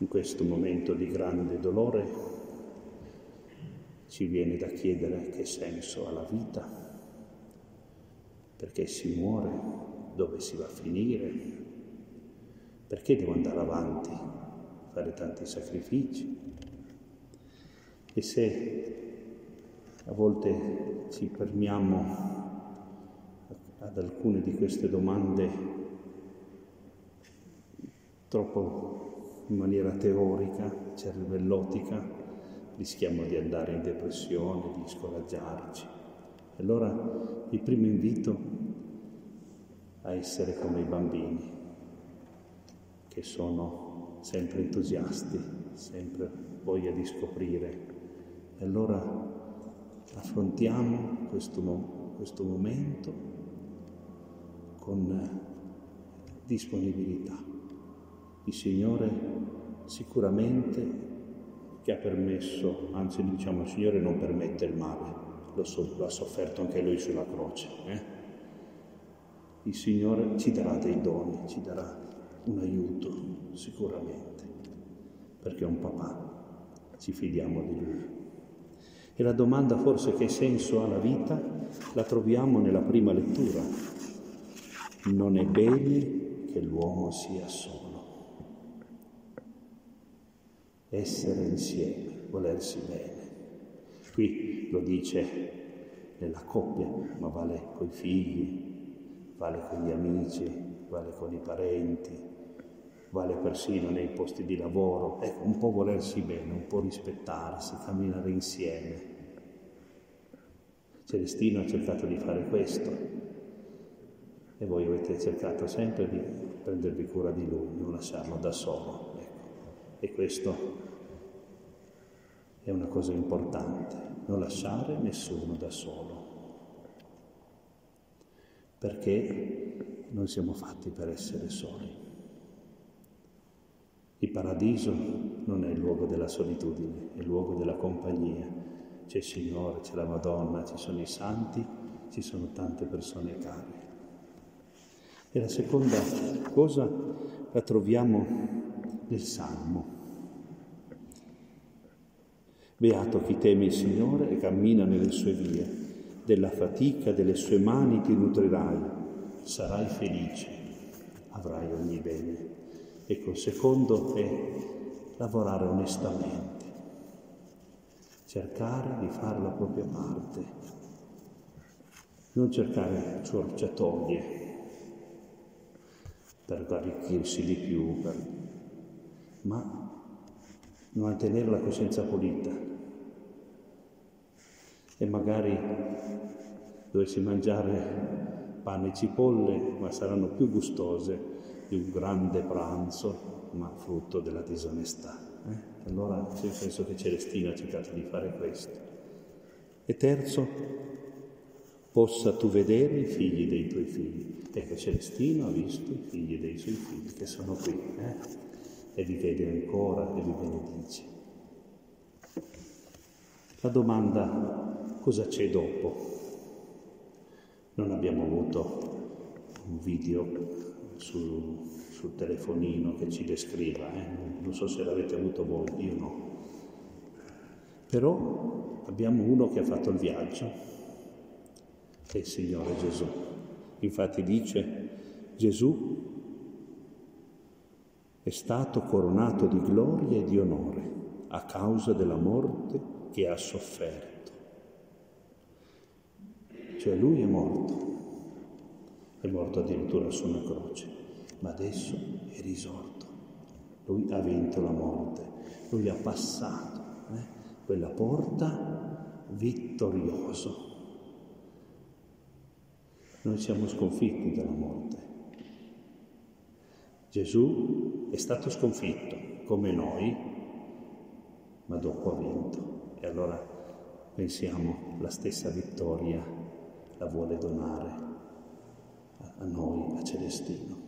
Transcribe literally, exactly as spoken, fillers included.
in questo momento di grande dolore ci viene da chiedere che senso ha la vita, perché si muore, dove si va a finire, perché devo andare avanti, fare tanti sacrifici. E se a volte ci fermiamo ad alcune di queste domande troppo in maniera teorica, cervellotica, rischiamo di andare in depressione, di scoraggiarci. Allora il primo invito a essere come i bambini, che sono sempre entusiasti, sempre voglia di scoprire. E allora affrontiamo questo, mo- questo momento con disponibilità. Il Signore sicuramente che ha permesso, anzi diciamo il Signore non permette il male, lo, so, lo ha sofferto anche Lui sulla croce. Eh? Il Signore ci darà dei doni, ci darà un aiuto sicuramente, perché è un papà, ci fidiamo di Lui. E la domanda forse che senso ha la vita la troviamo nella prima lettura. Non è bene che l'uomo sia solo. Essere insieme, volersi bene. Qui lo dice nella coppia, ma vale coi figli, vale con gli amici, vale con i parenti, vale persino nei posti di lavoro. Ecco, un po' volersi bene, un po' rispettarsi, camminare insieme. Celestino ha cercato di fare questo. E voi avete cercato sempre di prendervi cura di lui, non lasciarlo da solo. Ecco. E questo è una cosa importante, non lasciare nessuno da solo. Perché non siamo fatti per essere soli. Il paradiso non è il luogo della solitudine, è il luogo della compagnia. C'è il Signore, c'è la Madonna, ci sono i santi, ci sono tante persone care. E la seconda cosa la troviamo nel Salmo. Beato chi teme il Signore e cammina nelle sue vie, della fatica delle sue mani ti nutrirai, sarai felice, avrai ogni bene. Ecco, il secondo è lavorare onestamente, cercare di fare la propria parte, non cercare scorciatoie per arricchirsi di più, per... ma mantenere la coscienza pulita. E magari dovessi mangiare pane e cipolle, ma saranno più gustose di un grande pranzo, ma frutto della disonestà. Eh? Allora penso che Celestino ha cercato di fare questo. E terzo, possa tu vedere i figli dei tuoi figli. Ecco, Celestino ha visto i figli dei suoi figli che sono qui, eh? E li vede ancora e li benedice. La domanda, cosa c'è dopo? Non abbiamo avuto un video sul, sul telefonino che ci descriva, eh? Non so se l'avete avuto voi, io no. Però abbiamo uno che ha fatto il viaggio, è il Signore Gesù. Infatti dice, Gesù è stato coronato di gloria e di onore a causa della morte che ha sofferto. Cioè lui è morto, è morto addirittura su una croce, ma adesso è risorto. Lui ha vinto la morte, lui ha passato eh, quella porta vittorioso. Noi siamo sconfitti dalla morte. Gesù è stato sconfitto, come noi, ma dopo ha vinto. E allora pensiamo, la stessa vittoria la vuole donare a noi, a Celestino.